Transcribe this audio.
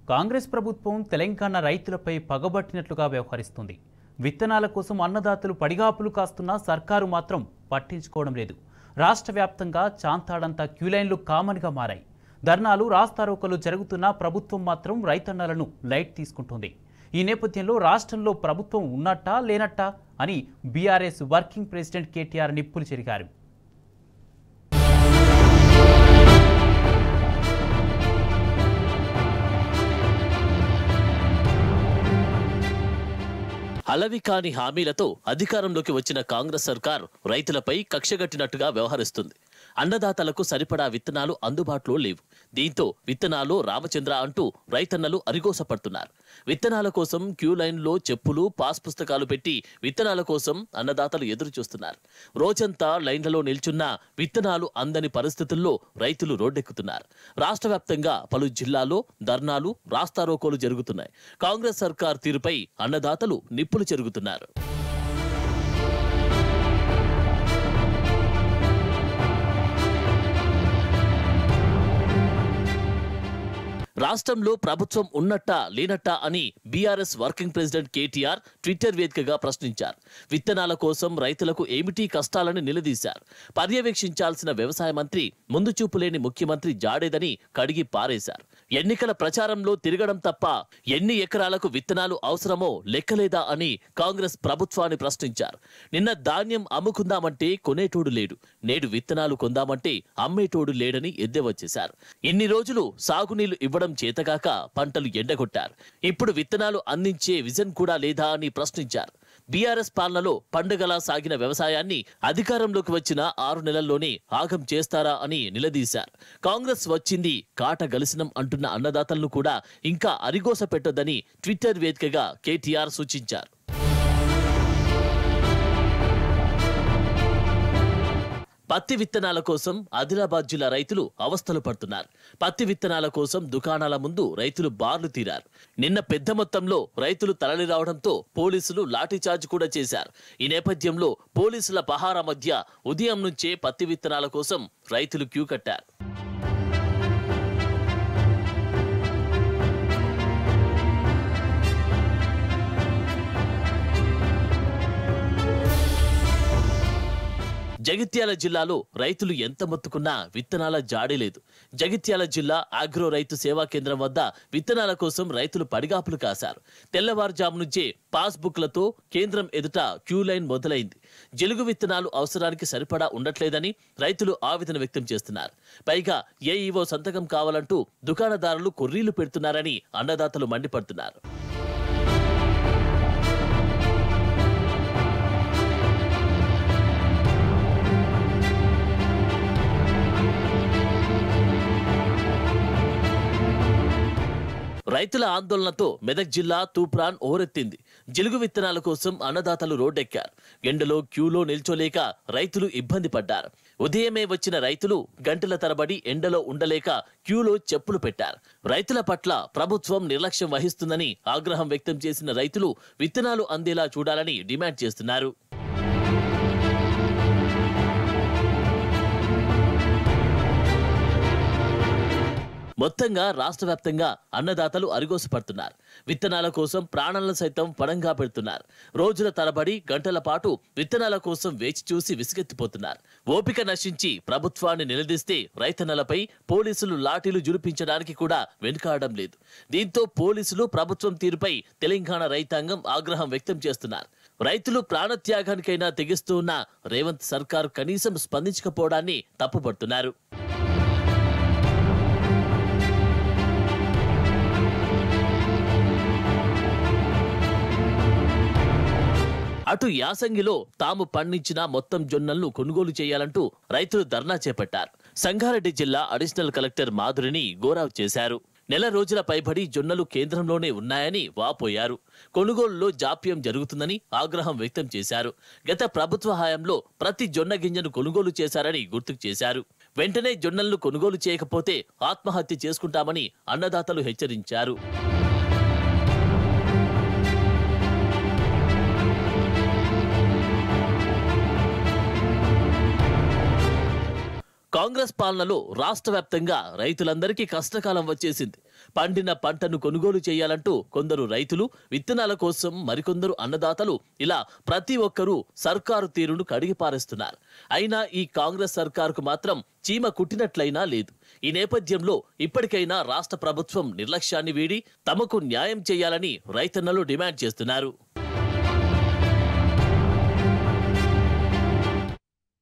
కాంగ్రెస్ ప్రభుత్వం తెలంగాణ రైతులపై పగబట్టినట్లుగా వ్యవహరిస్తుంది. విత్తనాల కోసం అన్నదాతలు పడిగాపులు కాస్తున్నా సర్కారు మాత్రం పట్టించుకోవడం లేదు. రాష్ట్ర వ్యాప్తంగా చాంతాడంతా క్యూలైన్లు కామన్గా మారాయి. ధర్నాలు, రాస్తారోకలు జరుగుతున్నా ప్రభుత్వం మాత్రం రైతన్నలను లైట్ తీసుకుంటుంది. ఈ నేపథ్యంలో రాష్ట్రంలో ప్రభుత్వం ఉన్నట్టా లేనట్టా అని బీఆర్ఎస్ వర్కింగ్ ప్రెసిడెంట్ కేటీఆర్ నిప్పులు చెరిగారు. అలవికాని హామీలతో అధికారంలోకి వచ్చిన కాంగ్రెస్ సర్కార్ రైతులపై కక్షగట్టినట్టుగా వ్యవహరిస్తుంది. అన్నదాతలకు సరిపడా విత్తనాలు అందుబాటులో లేవు. దీంతో విత్తనాలు రామచంద్ర అంటూ రైతన్నలు అరిగోసపడుతున్నారు. విత్తనాల కోసం క్యూ లైన్లో చెప్పులు, పాస్ పుస్తకాలు పెట్టి విత్తనాల కోసం అన్నదాతలు ఎదురు చూస్తున్నారు. రోజంతా లైన్లలో నిల్చున్నా విత్తనాలు అందని పరిస్థితుల్లో రైతులు రోడ్డెక్కుతున్నారు. రాష్ట్ర వ్యాప్తంగా పలు జిల్లాల్లో ధర్నాలు, రాస్తారోకోలు జరుగుతున్నాయి. కాంగ్రెస్ సర్కార్ తీరుపై అన్నదాతలు నిప్పులు చెరుగుతున్నారు. రాష్ట్రంలో ప్రభుత్వం ఉన్నట్టా లేనట్టా అని BRS working president KTR Twitter వేదికగా ప్రశ్నించారు. విత్తనాల కోసం రైతులకు ఏమిటి కష్టాలని నిలదీశారు. పర్యవేక్షించాల్సిన వ్యవసాయ మంత్రి ముందు చూపు లేని ముఖ్యమంత్రి జాడేదని కడిగి పారేశారు. ఎన్నికల ప్రచారంలో తిరగడం తప్ప ఎన్ని ఎకరాలకు విత్తనాలు అవసరమో లెక్కలేదా అని కాంగ్రెస్ ప్రభుత్వాన్ని ప్రశ్నించారు. నిన్న ధాన్యం అమ్ముకుందామంటే కొనేటోడు లేడు, నేడు విత్తనాలు కొందామంటే అమ్మేటోడు లేడని ఎద్దేవచ్చేశారు. ఇన్ని రోజులు సాగునీళ్లు ఇవ్వడం చేతగాక పంటలు ఎండగొట్టారు. ఇప్పుడు విత్తనాలు అందించే విజన్ కూడా లేదా అని ప్రశ్నించారు. బీఆర్ఎస్ పాలనలో పండుగలా సాగిన వ్యవసాయాన్ని అధికారంలోకి వచ్చిన 6 నెలల్లోనే ఆగం చేస్తారా అని నిలదీశారు. కాంగ్రెస్ వచ్చింది కాట గలిసినం అంటున్న అన్నదాతలను కూడా ఇంకా అరిగోస పెట్టొద్దని ట్విట్టర్ వేదికగా కేటీఆర్ సూచించారు. పత్తి విత్తనాల కోసం ఆదిలాబాద్ జిల్లా రైతులు అవస్థలు పడుతున్నారు. పత్తి విత్తనాల కోసం దుకాణాల ముందు రైతులు బార్లు తీరారు. నిన్న పెద్ద మొత్తంలో రైతులు తరలి రావడంతో పోలీసులు లాఠీచార్జ్ కూడా చేశారు. ఈ నేపథ్యంలో పోలీసుల పహారా మధ్య ఉదయం నుంచే పత్తి విత్తనాల కోసం రైతులు క్యూ కట్టారు. జగిత్యాల జిల్లాలో రైతులు ఎంత మొత్తుకున్నా విత్తనాల జాడే లేదు. జగిత్యాల జిల్లా ఆగ్రో రైతు సేవా కేంద్రం వద్ద విత్తనాల కోసం రైతులు పడిగాపులు కాశారు. తెల్లవారుజాము నుంచే పాస్ బుక్లతో కేంద్రం ఎదుట క్యూ లైన్ మొదలైంది. జిలుగు విత్తనాలు అవసరానికి సరిపడా ఉండట్లేదని రైతులు ఆవేదన వ్యక్తం చేస్తున్నారు. పైగా ఏఈఓ సంతకం కావాలంటూ దుకాణదారులు కొర్రీలు పెడుతున్నారని అన్నదాతలు మండిపడుతున్నారు. రైతుల ఆందోళనతో మెదక్ జిల్లా తూప్రాన్ ఓరెత్తింది. జిలుగు విత్తనాల కోసం అన్నదాతలు రోడ్డెక్కారు. ఎండలో క్యూలో నిల్చోలేక రైతులు ఇబ్బంది పడ్డారు. ఉదయమే వచ్చిన రైతులు గంటల తరబడి ఎండలో ఉండలేక క్యూలో చెప్పులు పెట్టారు. రైతుల పట్ల ప్రభుత్వం నిర్లక్ష్యం వహిస్తుందని ఆగ్రహం వ్యక్తం చేసిన రైతులు విత్తనాలు అందేలా చూడాలని డిమాండ్ చేస్తున్నారు. మొత్తంగా రాష్ట్ర వ్యాప్తంగా అన్నదాతలు అరిగోసపడుతున్నారు. విత్తనాల కోసం ప్రాణాలను సైతం పణంగా పెడుతున్నారు. రోజుల తరబడి గంటల పాటు విత్తనాల కోసం వేచి చూసి విసుగెత్తిపోతున్నారు. ఓపిక నశించి ప్రభుత్వాన్ని నిలదీస్తే రైతన్నలపై పోలీసులు లాఠీలు జురిపించడానికి కూడా వెనుకాడడం లేదు. దీంతో పోలీసులు ప్రభుత్వం తీరుపై తెలంగాణ రైతాంగం ఆగ్రహం వ్యక్తం చేస్తున్నారు. రైతులు ప్రాణత్యాగానికైనా తెగిస్తూ ఉన్న రేవంత్ సర్కార్ కనీసం స్పందించకపోవడాన్ని తప్పుపడుతున్నారు. అటు యాసంగిలో తాము పండించిన మొత్తం జొన్నలను కొనుగోలు చేయాలంటూ రైతులు ధర్నా చేపట్టారు. సంగారెడ్డి జిల్లా అడిషనల్ కలెక్టర్ మాధురిని గోరావు చేశారు. నెల రోజుల పైబడి జొన్నలు కేంద్రంలోనే ఉన్నాయని వాపోయారు. కొనుగోలులో జాప్యం జరుగుతుందని ఆగ్రహం వ్యక్తం చేశారు. గత ప్రభుత్వ హయాంలో ప్రతి జొన్న గింజను కొనుగోలు చేశారని గుర్తుకు చేశారు. వెంటనే జొన్నలను కొనుగోలు చేయకపోతే ఆత్మహత్య చేసుకుంటామని అన్నదాతలు హెచ్చరించారు. కాంగ్రెస్ కాంగ్రెస్ పాలనలో రాష్ట్ర వ్యాప్తంగా రైతులందరికీ కష్టకాలం వచ్చేసింది. పండిన పంటను కొనుగోలు చేయాలంటూ కొందరు రైతులు, విత్తనాల కోసం మరికొందరు అన్నదాతలు ఇలా ప్రతి ఒక్కరూ సర్కారు తీరును కడిగిపారేస్తున్నారు. అయినా ఈ కాంగ్రెస్ సర్కారుకు మాత్రం చీమ కుట్టినట్లయినా లేదు. ఈ నేపథ్యంలో ఇప్పటికైనా రాష్ట్ర ప్రభుత్వం నిర్లక్ష్యాన్ని వీడి తమకు న్యాయం చేయాలని రైతన్నలు డిమాండ్ చేస్తున్నారు.